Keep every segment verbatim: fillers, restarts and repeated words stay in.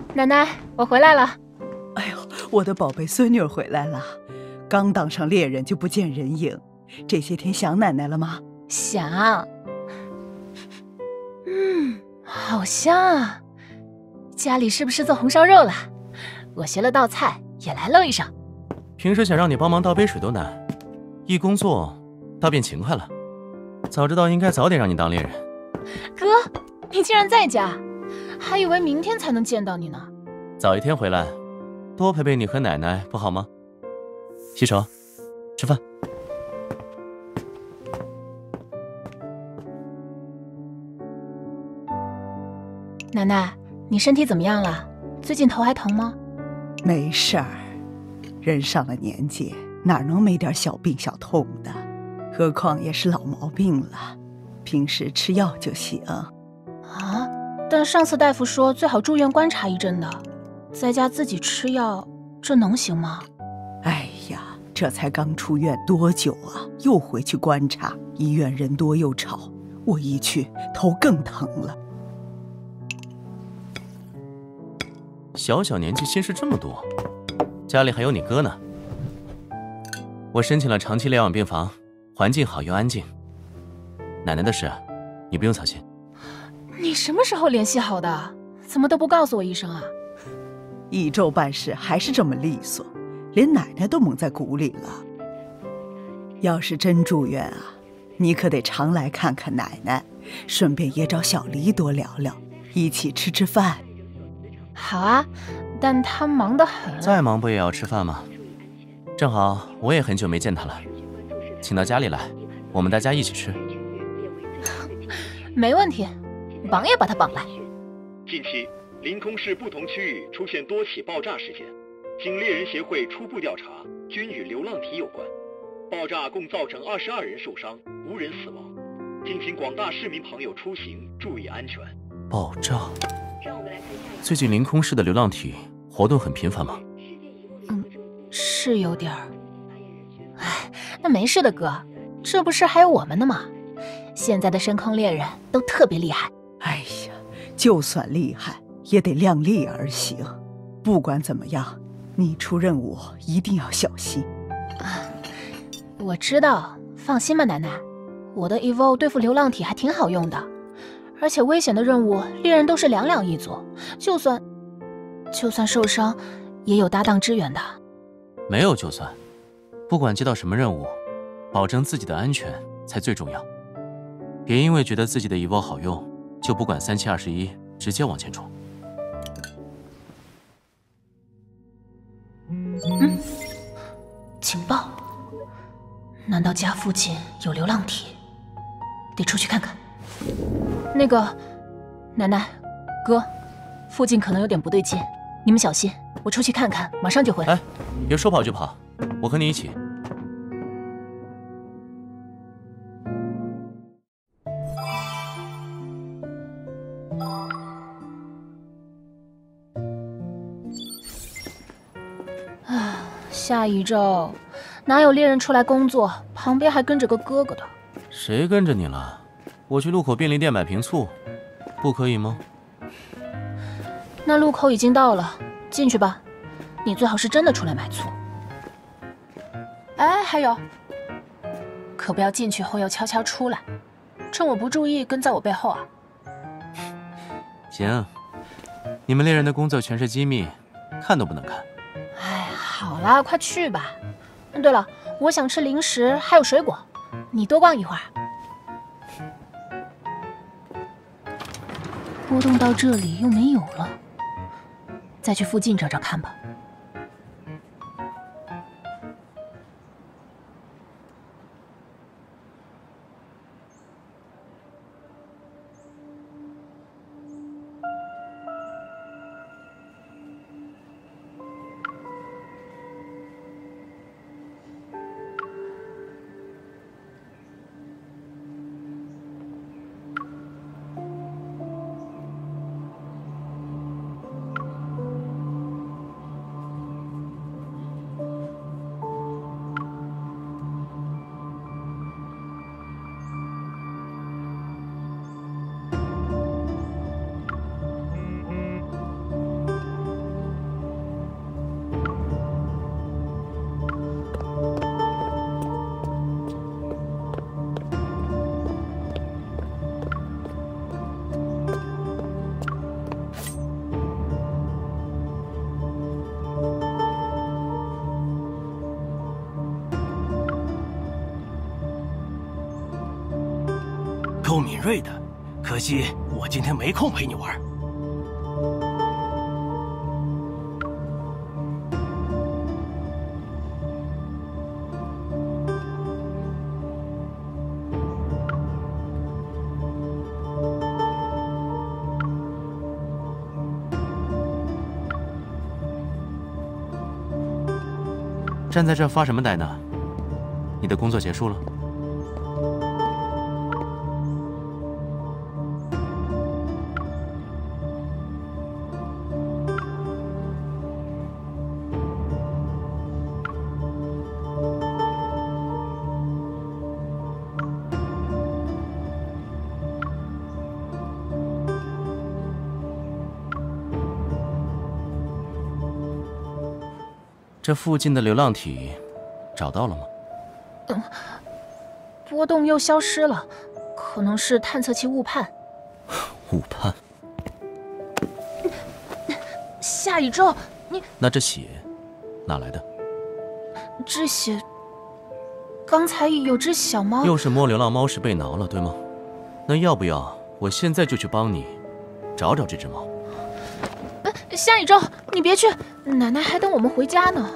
奶奶，我回来了。 哎呦，我的宝贝孙女回来了，刚当上猎人就不见人影，这些天想奶奶了吗？ 想。嗯，好香啊！家里是不是做红烧肉了？我学了道菜，也来露一手。 平时想让你帮忙倒杯水都难，一工作倒变勤快了。早知道应该早点让你当猎人。 哥，你竟然在家，还以为明天才能见到你呢。 早一天回来，多陪陪你和奶奶不好吗？洗手，吃饭。 奶奶，你身体怎么样了？最近头还疼吗？ 没事儿，人上了年纪，哪能没点小病小痛的？何况也是老毛病了，平时吃药就行。 啊？但上次大夫说最好住院观察一阵的，在家自己吃药，这能行吗？ 哎呀，这才刚出院多久啊，又回去观察，医院人多又吵，我一去头更疼了。 小小年纪心事这么多，家里还有你哥呢。我申请了长期疗养病房，环境好又安静。奶奶的事，你不用操心。 你什么时候联系好的？怎么都不告诉我一声啊？ 一周办事还是这么利索，连奶奶都蒙在鼓里了。要是真住院啊，你可得常来看看奶奶，顺便也找小黎多聊聊，一起吃吃饭。 好啊，但他忙得很。 再忙不也要吃饭吗？正好我也很久没见他了，请到家里来，我们大家一起吃。 没问题，绑也把他绑来。 近期临空市不同区域出现多起爆炸事件，经猎人协会初步调查，均与流浪体有关。爆炸共造成二十二人受伤，无人死亡。敬请广大市民朋友出行注意安全。 爆炸。最近临空市的流浪体活动很频繁吗？ 嗯，是有点儿。哎，那没事的哥，这不是还有我们呢吗？现在的深空猎人都特别厉害。 哎呀，就算厉害，也得量力而行。不管怎么样，你出任务一定要小心。 啊，我知道，放心吧，奶奶。我的 Evo 对付流浪体还挺好用的。而且危险的任务，猎人都是两两一组，就算就算受伤，也有搭档支援的。 没有就算，不管接到什么任务，保证自己的安全才最重要。别因为觉得自己的一包好用，就不管三七二十一，直接往前冲。 嗯，警报！难道家附近有流浪体？得出去看看。那个，奶奶，哥，附近可能有点不对劲，你们小心，我出去看看，马上就回来。 哎，别说跑就跑，我和你一起。 啊，下一周哪有猎人出来工作，旁边还跟着个哥哥的？ 谁跟着你了？我去路口便利店买瓶醋，不可以吗？ 那路口已经到了，进去吧。你最好是真的出来买醋。哎，还有，可不要进去后又悄悄出来，趁我不注意跟在我背后啊。 行，你们猎人的工作全是机密，看都不能看。 哎，好啦，快去吧。对了，我想吃零食还有水果，你多逛一会儿。波动到这里又没有了，再去附近找找看吧。 够敏锐的，可惜我今天没空陪你玩。 站在这发什么呆呢？你的工作结束了？这附近的流浪体找到了吗？ 嗯，波动又消失了，可能是探测器误判。 误判？ 夏宇宙，你那这血哪来的？ 这血，刚才有只小猫。 又是摸流浪猫时被挠了，对吗？那要不要我现在就去帮你找找这只猫？ 呃，夏宇宙，你别去，奶奶还等我们回家呢。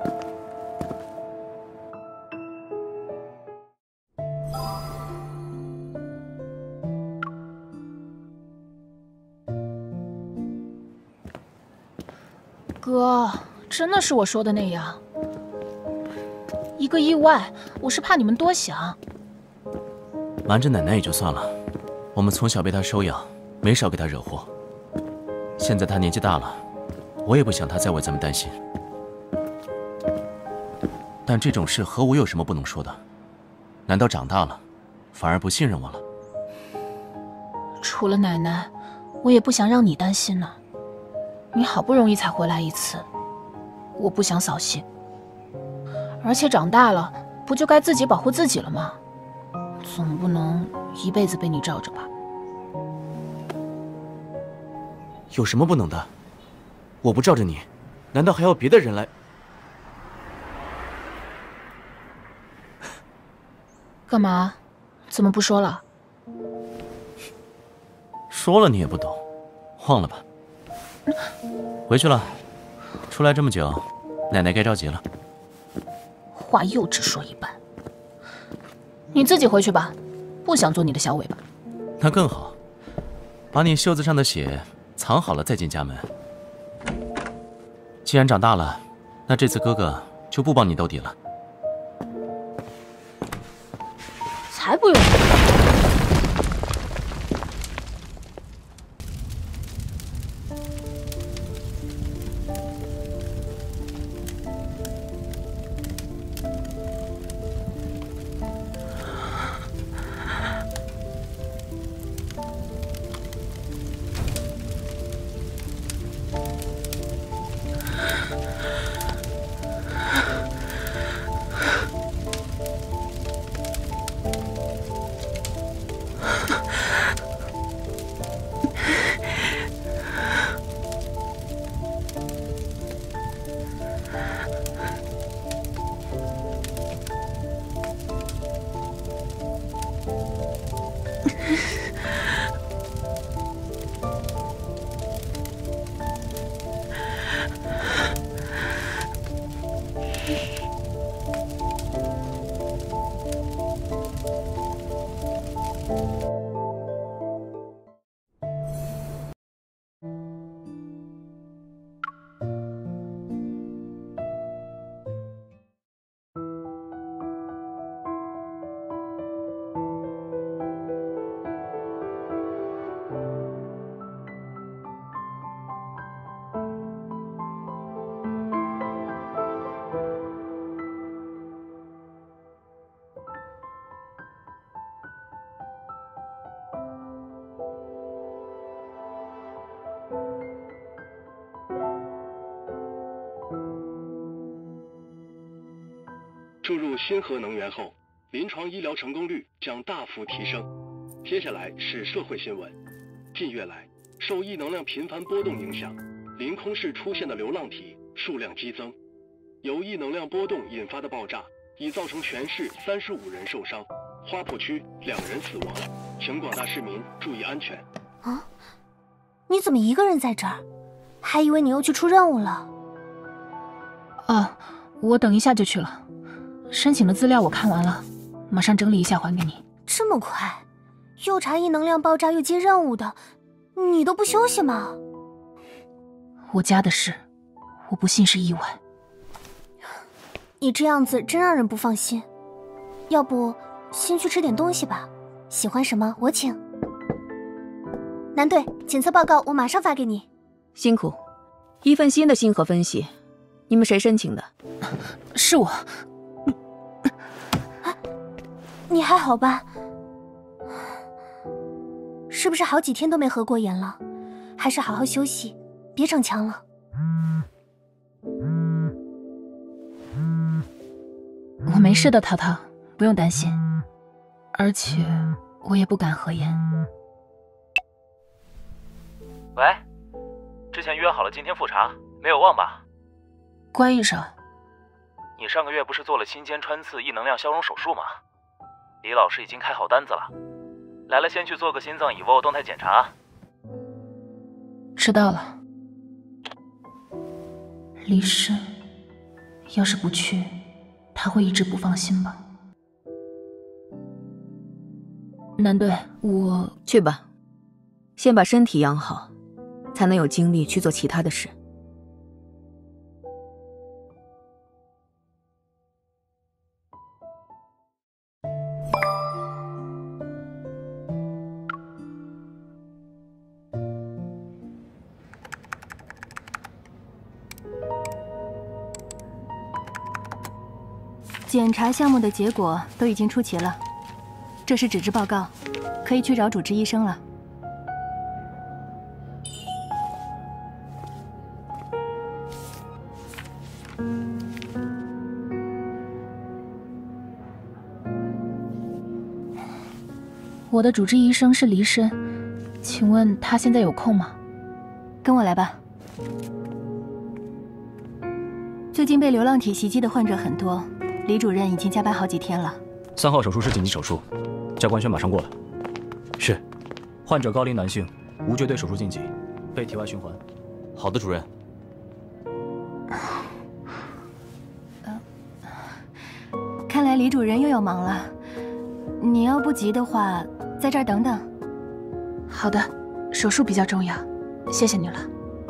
哥，真的是我说的那样。一个意外，我是怕你们多想。 瞒着奶奶也就算了，我们从小被她收养，没少给她惹祸。现在她年纪大了，我也不想她再为咱们担心。但这种事和我有什么不能说的？难道长大了，反而不信任我了？ 除了奶奶，我也不想让你担心呢。你好不容易才回来一次，我不想扫兴。而且长大了，不就该自己保护自己了吗？总不能一辈子被你罩着吧？ 有什么不能的？我不罩着你，难道还要别的人来？ 干嘛？怎么不说了？ 说了你也不懂，忘了吧。回去了，出来这么久，奶奶该着急了。 话又只说一半。你自己回去吧，不想做你的小尾巴。 那更好，把你袖子上的血藏好了再进家门。既然长大了，那这次哥哥就不帮你兜底了。 才不用！ 注入新核能源后，临床医疗成功率将大幅提升。接下来是社会新闻。近月来，受异能量频繁波动影响，临空市出现的流浪体数量激增。由异能量波动引发的爆炸已造成全市三十五人受伤，花圃区两人死亡， 请广大市民注意安全。 啊，你怎么一个人在这儿？还以为你又去出任务了。 哦，我等一下就去了。申请的资料我看完了，马上整理一下还给你。 这么快？又查异能量爆炸又接任务的，你都不休息吗？ 我家的事，我不信是意外。 你这样子真让人不放心。要不先去吃点东西吧，喜欢什么我请。男队，检测报告我马上发给你。 辛苦，一份新的星河分析，你们谁申请的？ 是我。 啊，你还好吧？是不是好几天都没合过眼了？还是好好休息，别逞强了。 我没事的，涛涛，不用担心。而且我也不敢合眼。 喂，之前约好了今天复查，没有忘吧？ 关医生， 你上个月不是做了心尖穿刺异能量消融手术吗？李老师已经开好单子了，来了先去做个心脏以 V 动态检查。 知道了。李深，要是不去，他会一直不放心吧？男队，我去吧，先把身体养好，才能有精力去做其他的事。 检查项目的结果都已经出齐了，这是纸质报告，可以去找主治医生了。 我的主治医生是黎深，请问他现在有空吗？ 跟我来吧。最近被流浪体袭击的患者很多，李主任已经加班好几天了。 三号手术室紧急手术，教官轩马上过来。是，患者高龄男性，无绝对手术禁忌，非体外循环。 好的，主任。 呃，看来李主任又要忙了，你要不急的话，在这儿等等。 好的，手术比较重要，谢谢你了。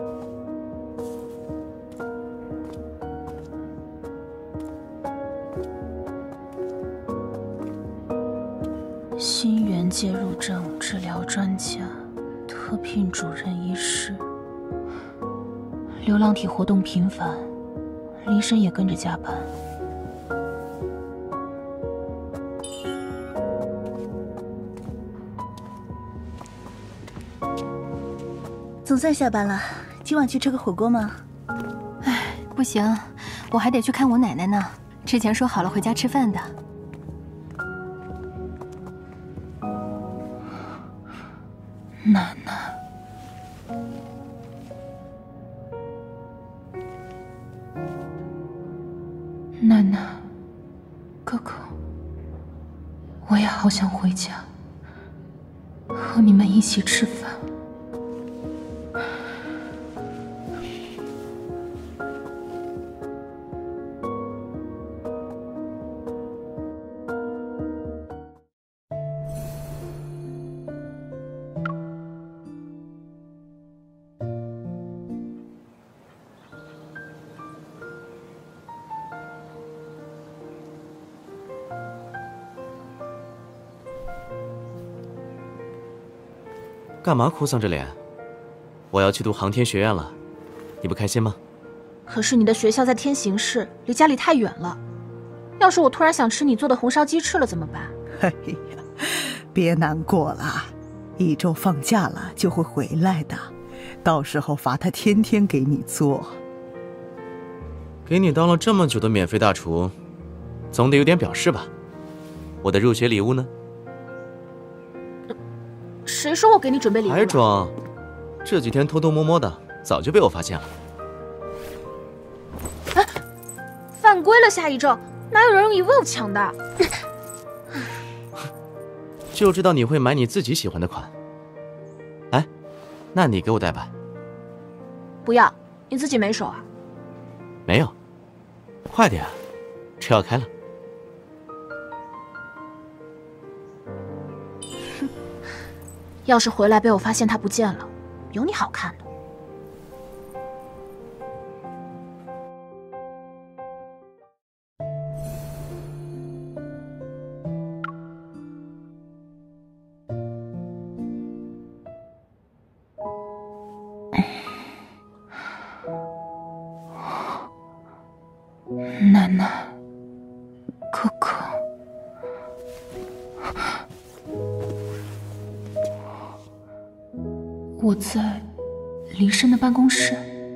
心源介入症治疗专家，特聘主任医师。流浪体活动频繁，黎深也跟着加班。 总算下班了，今晚去吃个火锅吗？ 唉，不行，我还得去看我奶奶呢。之前说好了回家吃饭的。 奶奶，奶奶，哥哥，我也好想回家，和你们一起吃饭。 干嘛哭丧着脸？我要去读航天学院了，你不开心吗？ 可是你的学校在天行市，离家里太远了。要是我突然想吃你做的红烧鸡翅了怎么办？ 哎呀，别难过了，一周放假了就会回来的，到时候罚他天天给你做。 给你当了这么久的免费大厨，总得有点表示吧？我的入学礼物呢？ 谁说我给你准备礼物了？ 还装？这几天偷偷摸摸的，早就被我发现了。 啊！犯规了，下一周哪有人用 evolve 抢的？ 就知道你会买你自己喜欢的款。哎，那你给我代办。 不要，你自己没手啊？ 没有，快点啊，车要开了。 哼，要是回来被我发现他不见了，有你好看的。奶奶，哥哥，我在黎深的办公室。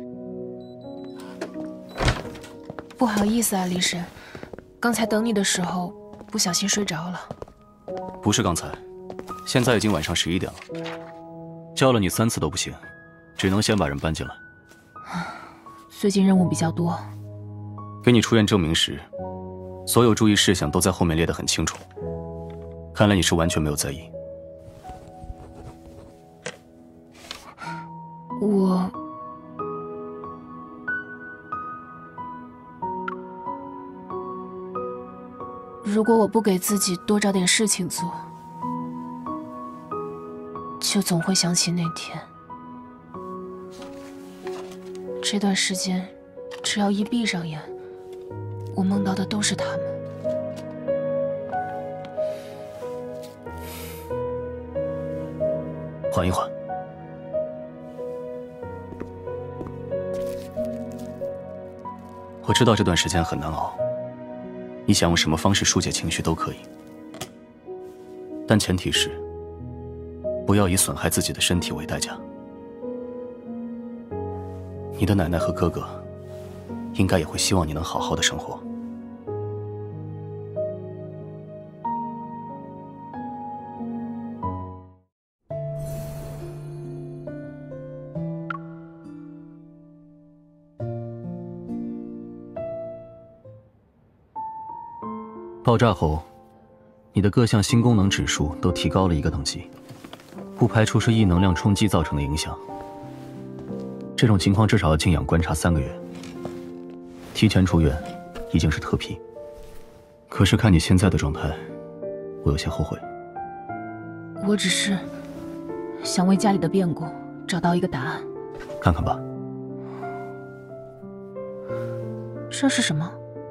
不好意思啊，黎深，刚才等你的时候不小心睡着了。 不是刚才，现在已经晚上十一点了，叫了你三次都不行，只能先把人搬进来。 最近任务比较多。 给你出院证明时，所有注意事项都在后面列得很清楚。看来你是完全没有在意。 我……如果我不给自己多找点事情做，就总会想起那天。这段时间，只要一闭上眼，我梦到的都是他们。 缓一缓。我知道这段时间很难熬，你想用什么方式疏解情绪都可以，但前提是不要以损害自己的身体为代价。你的奶奶和哥哥应该也会希望你能好好的生活。爆炸后，你的各项新功能指数都提高了一个等级，不排除是异能量冲击造成的影响。这种情况至少要静养观察三个月。提前出院已经是特批，可是看你现在的状态，我有些后悔。 我只是想为家里的变故找到一个答案。 看看吧。 这是什么？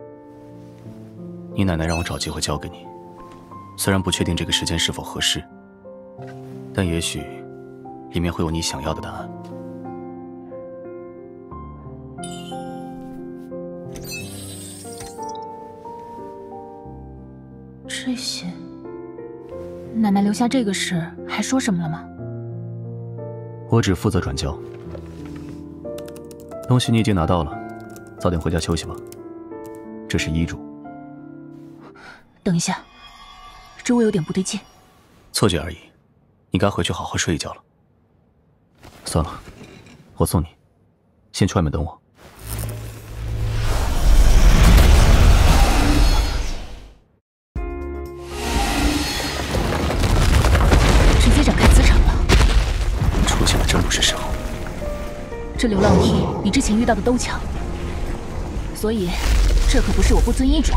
你奶奶让我找机会交给你，虽然不确定这个时间是否合适，但也许里面会有你想要的答案。 这些，奶奶留下这个时还说什么了吗？ 我只负责转交。东西你已经拿到了，早点回家休息吧。这是医嘱。 等一下，这我有点不对劲。 错觉而已，你该回去好好睡一觉了。算了，我送你，先去外面等我。 直接展开磁场了。 出现的真不是时候。 这流浪体比之前遇到的都强，所以这可不是我不遵医嘱。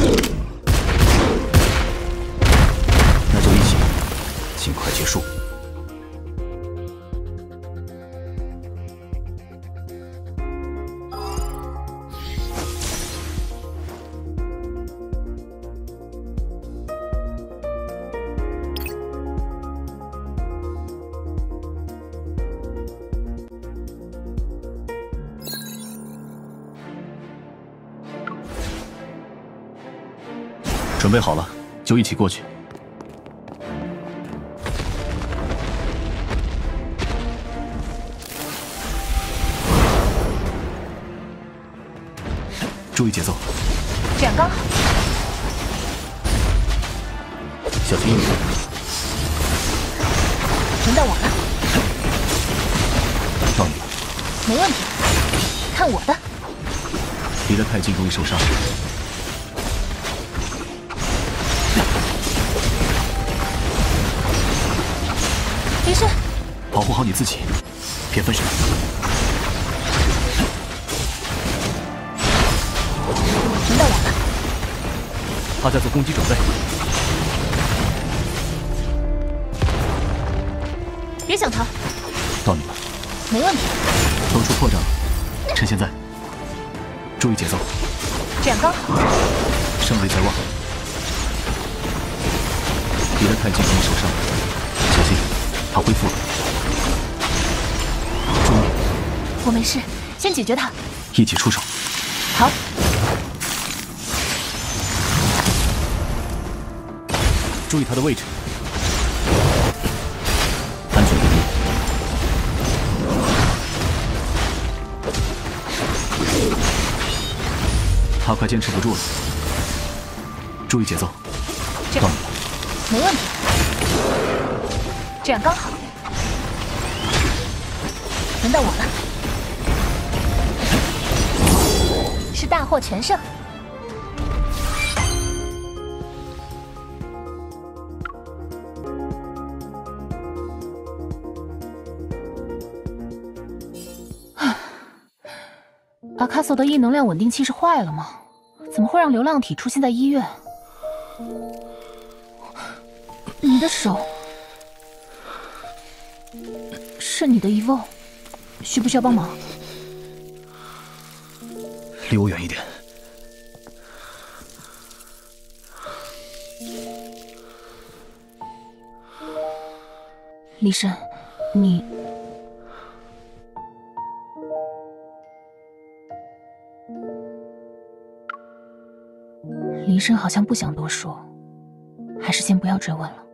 那就一起，尽快结束。准备好了，就一起过去。注意节奏， 这样刚好。 小心一点。 轮到我了。 到你了。 没问题，看我的。 离得太近容易受伤。 没事。 保护好你自己，别分神。 轮到我了。 他在做攻击准备。 别想逃。 到你了。 没问题。 露出破绽了，趁现在。注意节奏。 这样刚好。 胜利在望。离得太近容易受伤，小心，他恢复了。注意， 我没事，先解决他。 一起出手。 好。 注意他的位置，安全第一。他快坚持不住了，注意节奏。到你了。 没问题，这样刚好。轮到我了，是大获全胜。阿卡索的异能量稳定器是坏了吗？怎么会让流浪体出现在医院？你的手是你的evo，需不需要帮忙？ 离我远一点。 李深，你李深好像不想多说，还是先不要追问了。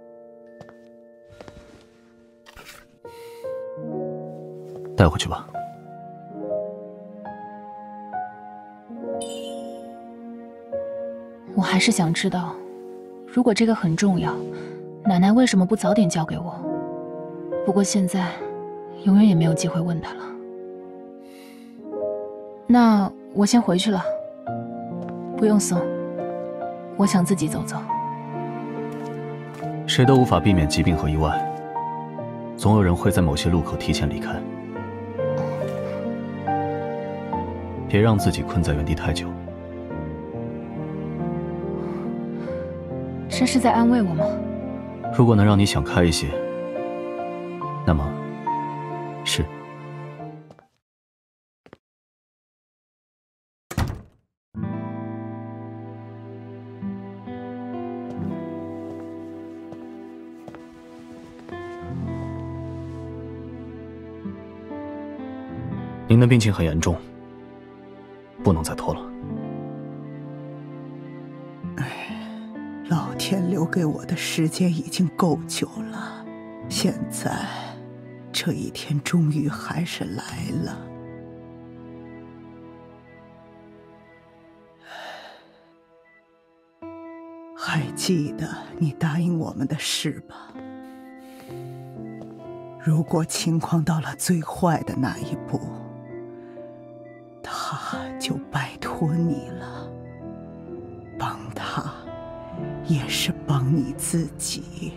带回去吧。 我还是想知道，如果这个很重要，奶奶为什么不早点交给我？不过现在，永远也没有机会问她了。那我先回去了。不用送，我想自己走走。 谁都无法避免疾病和意外，总有人会在某些路口提前离开。别让自己困在原地太久。 这是在安慰我吗？ 如果能让你想开一些，那么是。您的病情很严重，不能再拖了。 老天留给我的时间已经够久了，现在这一天终于还是来了。还记得你答应我们的事吧？如果情况到了最坏的那一步，他就拜托你了。帮他，也是帮你自己。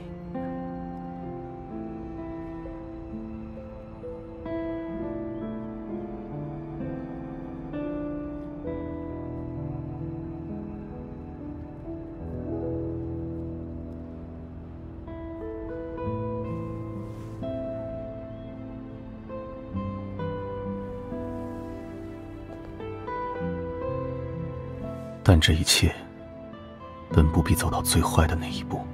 但这一切本不必走到最坏的那一步。